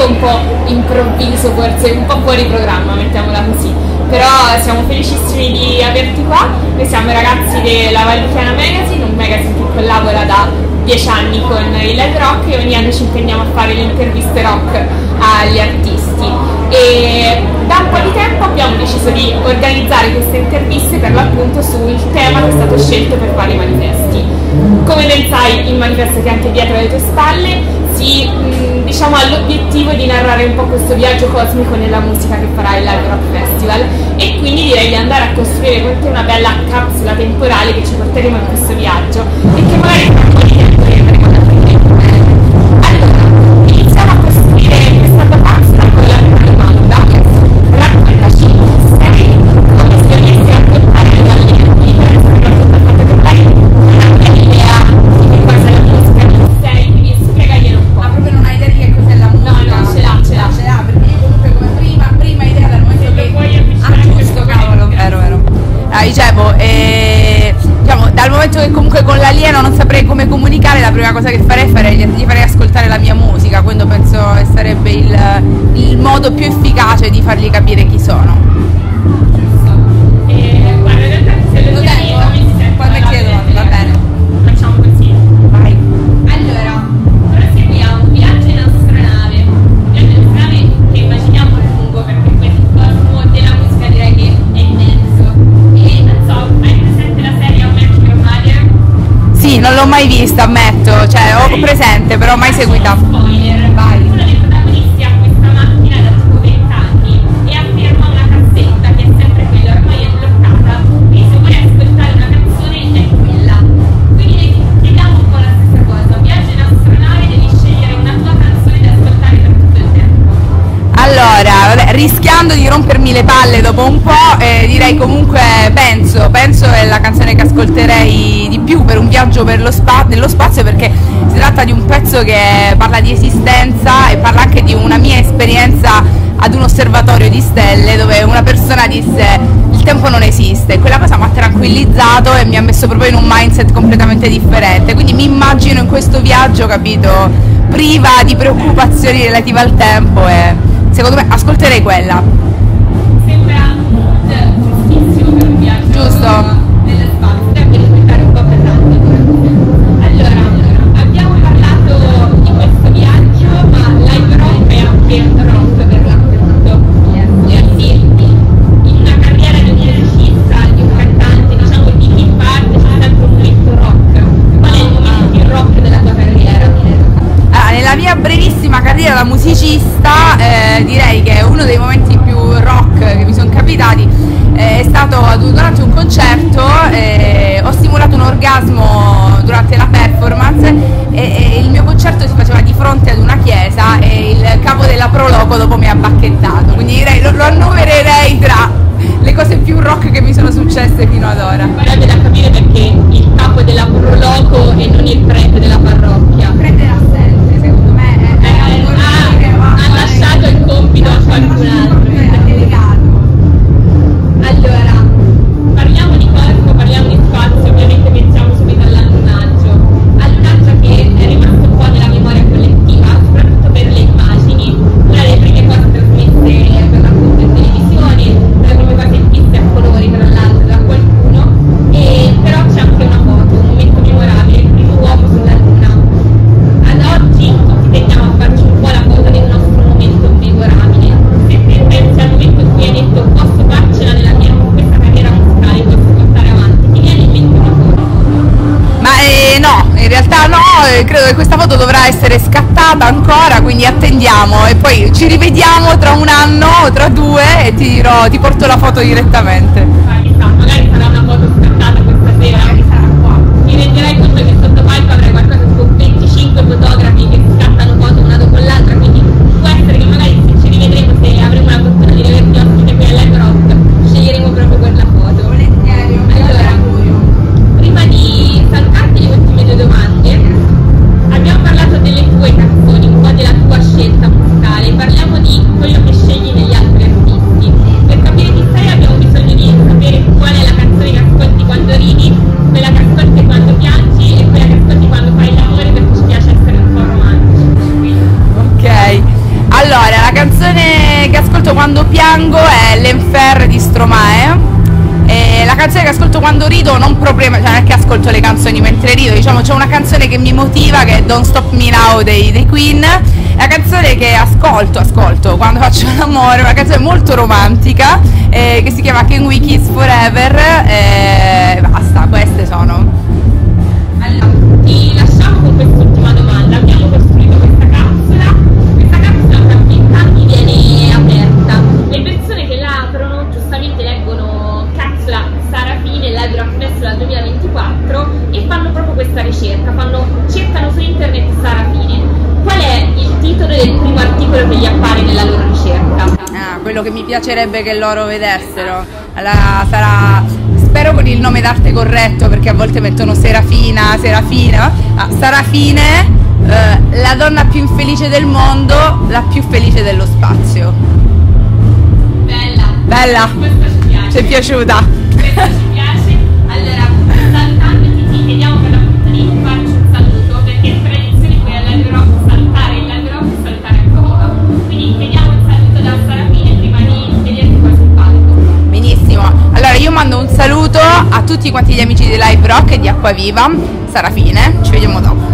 motivo un po' improvviso, forse un po' fuori programma, mettiamola così. Però siamo felicissimi di averti qua. Noi siamo i ragazzi della Valdichiana Magazine, un magazine che collabora da 10 anni con il Live Rock, e ogni anno ci impegniamo a fare le interviste rock agli artisti. E da un po' di tempo abbiamo deciso di organizzare queste interviste per l'appunto sul tema che è stato scelto per fare i manifesti. Come ben sai, il manifesto che è anche dietro le tue spalle diciamo, ha l'obiettivo di narrare un po' questo viaggio cosmico nella musica che farà il Live Rock Festival, e quindi direi di andare a costruire con te una bella capsula temporale che ci porteremo in questo viaggio e che magari tra un po' di tempo riandremo ad aprire. Allora, iniziamo a costruire questa tua capsula con la prima domanda. Raccontaci, come si riesce a raccontare le gallerie, soprattutto il fatto che lei non ha idea di che cosa è la musica che sei, quindi spiegaglielo un po'. Ma proprio non hai idea di che cos'è la musica? No, ce l'ha, perché io comunque come prima idea dal momento che... giusto, cavolo, vero. Dicevo, diciamo, dal momento che comunque con l'alieno non saprei come comunicare, la prima cosa che gli farei ascoltare la mia musica, quindi penso che sarebbe il modo più efficace di fargli capire chi sono. Guarda, in realtà se lo chiedo, quando chiedo, va bene. Facciamo così. Vai. Allora, proseguiamo. Viaggio in astronave. Viaggio in astronave che immaginiamo lungo, perché poi il cosmo della musica direi che è immenso. E non so, hai presente la serie How I Met Your Mother? Sì, non l'ho mai vista, ammetto, cioè ho presente, però mai seguita. Spoiler. Vai. Uno dei protagonisti ha questa macchina da tipo 20 anni e afferma una cassetta che è sempre quella, ormai è bloccata, quindi se vuoi ascoltare una canzone è quella. Quindi chiediamo un po' la stessa cosa. Viaggio in astronave, devi scegliere una tua canzone da ascoltare per tutto il tempo. Allora, vabbè, rischiando di rompermi le palle dopo un po', direi comunque penso è la canzone che ascolterei di più per un viaggio nello spazio, perché si tratta di un pezzo che parla di esistenza e parla anche di una mia esperienza ad un osservatorio di stelle, dove una persona disse il tempo non esiste. Quella cosa mi ha tranquillizzato e mi ha messo proprio in un mindset completamente differente, quindi mi immagino in questo viaggio, capito, priva di preoccupazioni relative al tempo, e secondo me ascolterei quella. Sembra un mood giustissimo per un viaggio. Giusto. Nello spazio, devi aspettare un po' per tanto. Allora, abbiamo parlato di questo viaggio, ma Live Rock è anche rock per l'appunto. Quindi, in una carriera di un musicista, di un cantante, diciamo di chi parte, c'è sempre un momento rock. Qual è il momento più rock della tua carriera? Nella mia brevissima carriera da musicista, direi che uno dei momenti più rock che mi sono capitati è stato durante un concerto. Ho simulato un orgasmo durante la performance e il mio concerto si faceva di fronte ad una chiesa e il capo della Pro Loco dopo mi ha bacchettato, quindi direi lo annovererei tra le cose più rock che mi sono successe fino ad ora. Farebbe da capire perché il capo della Pro Loco e non il prete della parrocchia. Prende l'assente, secondo me ha lasciato il compito a qualcun altro. Allora, parliamo di corpo, parliamo di spazio, ovviamente pensiamo subito all'allunaggio che è rimasto un po' nella memoria collettiva, soprattutto per le immagini. Una delle prime cose trasmesse per l'appunto in televisione, le prime cose viste a colori tra l'altro da qualcuno, e però c'è anche una foto, un momento memorabile, il primo uomo sulla luna. Ad oggi tutti tendiamo a farci un po' la foto del nostro momento memorabile. Se te pensi al momento in cui hai detto posso farcela nella mia questa carriera musicale, posso portare avanti, ti viene in mente una foto? Ma no, in realtà no, credo che questa foto dovrà essere scattata ancora, quindi attendiamo e poi ci rivediamo tra un anno o tra due e ti porto la foto direttamente. Chissà, magari sarà una foto scattata questa sera. Magari sarà qua. Mi renderai conto che sotto palco avrai qualcosa tipo 25 fotografi che scattano foto una dopo l'altra, quindi può essere che magari se ci rivedremo, se avremo la fortuna di vederti ospite qui all'Live Rock, sceglieremo proprio quella foto. Volentieri, allora, prima di salutarti le ultime due domande, abbiamo parlato delle tue canzoni, un po' della tua scelta musicale, parliamo di quello che scegli negli altri artisti. Per capire chi sei abbiamo bisogno di sapere qual è la canzone che ascolti quando piango è L'Enfer di Stromae. La canzone che ascolto quando rido, non proprio, cioè non è che ascolto le canzoni mentre rido, diciamo c'è una canzone che mi motiva, che è Don't Stop Me Now dei Queen. È una canzone che ascolto quando faccio l'amore, una canzone molto romantica che si chiama Can We Kiss Forever, e basta, queste sono. Allora, ti lasciamo con quest'ultima domanda. Abbiamo costruito questa capsula tra 20 anni viene aperta. Le persone che la aprono giustamente leggono capsula Sara Fine, Library of Festival 2024 e fanno proprio questa ricerca, cercano su internet Sara Fine. Qual è il titolo del primo articolo che gli appare nella loro ricerca? Quello che mi piacerebbe che loro vedessero. Allora sarà, spero con il nome d'arte corretto, perché a volte mettono Serafina. Sara Fine, la donna più infelice del mondo, la più felice dello spazio. Bella. Questa ci piace. Ci è piaciuta? Questa ci piace. Allora, salutandoti ti chiediamo per l'appuntamento di farci un saluto, perché è tradizione qui al Live Rock salutare il Live Rock e salutare ancora. Quindi chiediamo un saluto da Sara Fine prima di vederti qua sul palco. Benissimo. Allora io mando un saluto a tutti quanti gli amici di Live Rock e di Acquaviva. Sara Fine, ci vediamo dopo.